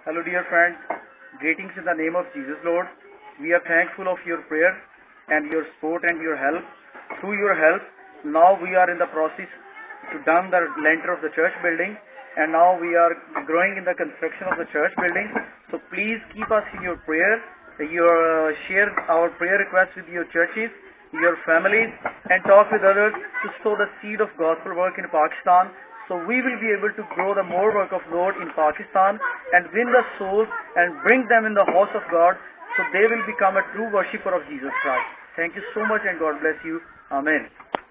Hello dear friends, greetings in the name of Jesus Lord. We are thankful of your prayer and your support and your help. Through your help, now we are in the process to done the lintel of the church building, and now we are growing in the construction of the church building. So please keep us in your prayer. Share our prayer requests with your churches, your families, and talk with others to sow the seed of gospel work in Pakistan. So we will be able to grow the more work of Lord in Pakistan and win the souls and bring them in the house of God, so they will become a true worshipper of Jesus Christ. Thank you so much and God bless you. Amen.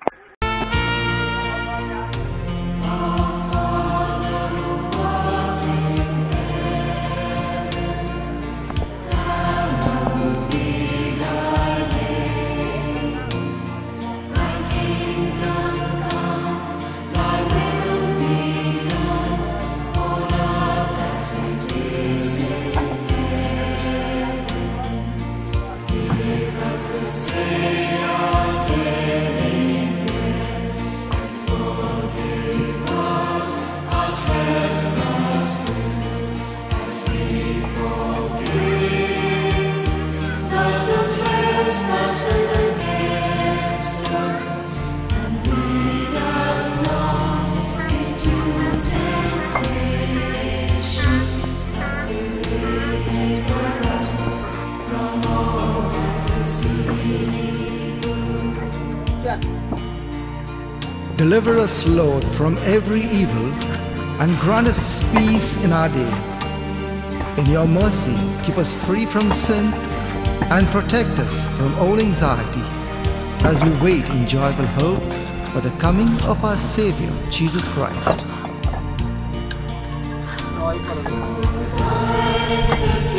Deliver us, Lord, from every evil, and grant us peace in our day. In your mercy, keep us free from sin and protect us from all anxiety as we wait in joyful hope for the coming of our Savior, Jesus Christ.